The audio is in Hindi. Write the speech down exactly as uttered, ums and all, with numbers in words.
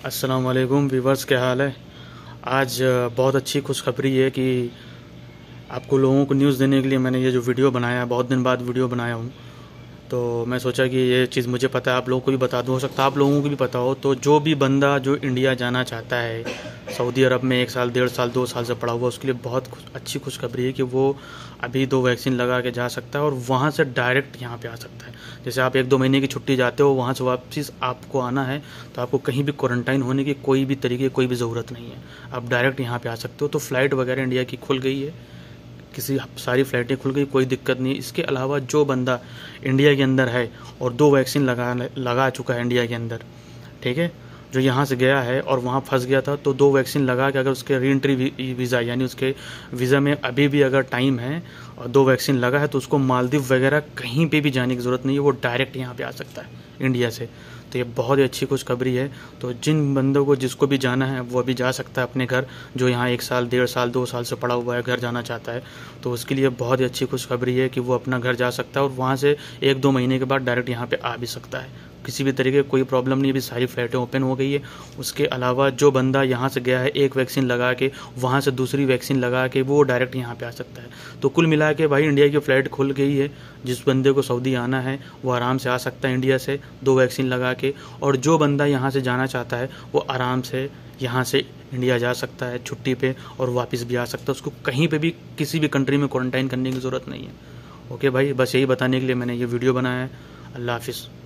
अस्सलाम वालेकुम वीवर्स, क्या हाल है। आज अ, बहुत अच्छी खुशखबरी है कि आपको लोगों को न्यूज़ देने के लिए मैंने ये जो वीडियो बनाया है, बहुत दिन बाद वीडियो बनाया हूँ। तो मैं सोचा कि ये चीज़ मुझे पता है, आप लोगों को भी बता दूँ, हो सकता है आप लोगों को भी पता हो। तो जो भी बंदा जो इंडिया जाना चाहता है, सऊदी अरब में एक साल डेढ़ साल दो साल से पड़ा हुआ, उसके लिए बहुत खुश, अच्छी खुशखबरी है कि वो अभी दो वैक्सीन लगा के जा सकता है और वहाँ से डायरेक्ट यहाँ पे आ सकता है। जैसे आप एक दो महीने की छुट्टी जाते हो, वहाँ से वापस आपको आना है तो आपको कहीं भी क्वारंटाइन होने की कोई भी तरीके कोई भी ज़रूरत नहीं है, आप डायरेक्ट यहाँ पे आ सकते हो। तो फ्लाइट वगैरह इंडिया की खुल गई है, किसी सारी फ्लाइटें खुल गई, कोई दिक्कत नहीं। इसके अलावा जो बंदा इंडिया के अंदर है और दो वैक्सीन लगा लगा चुका है इंडिया के अंदर, ठीक है, जो यहाँ से गया है और वहाँ फंस गया था, तो दो वैक्सीन लगा के अगर उसके री एंट्री वीज़ा यानी उसके वीज़ा में अभी भी अगर टाइम है और दो वैक्सीन लगा है, तो उसको मालदीव वगैरह कहीं पे भी जाने की ज़रूरत नहीं है, वो डायरेक्ट यहाँ पे आ सकता है इंडिया से। तो ये बहुत ही अच्छी खुशखबरी है। तो जिन बंदों को जिसको भी जाना है वो अभी जा सकता है अपने घर, जो यहाँ एक साल डेढ़ साल दो साल से पड़ा हुआ है, घर जाना चाहता है, तो उसके लिए बहुत ही अच्छी खुशखबरी है कि वो अपना घर जा सकता है और वहाँ से एक दो महीने के बाद डायरेक्ट यहाँ पे आ भी सकता है। किसी भी तरीके कोई प्रॉब्लम नहीं, अभी सारी फ्लाइटें ओपन हो गई है। उसके अलावा जो बंदा यहाँ से गया है एक वैक्सीन लगा के, वहाँ से दूसरी वैक्सीन लगा के, वो डायरेक्ट यहाँ पे आ सकता है। तो कुल मिला के भाई इंडिया की फ़्लाइट खुल गई है, जिस बंदे को सऊदी आना है वो आराम से आ सकता है इंडिया से दो वैक्सीन लगा के, और जो बंदा यहाँ से जाना चाहता है वो आराम से यहाँ से इंडिया जा सकता है छुट्टी पे और वापस भी आ सकता है। उसको कहीं पे भी किसी भी कंट्री में क्वारंटाइन करने की ज़रूरत नहीं है। ओके भाई, बस यही बताने के लिए मैंने ये वीडियो बनाया है। अल्लाह हाफिज़।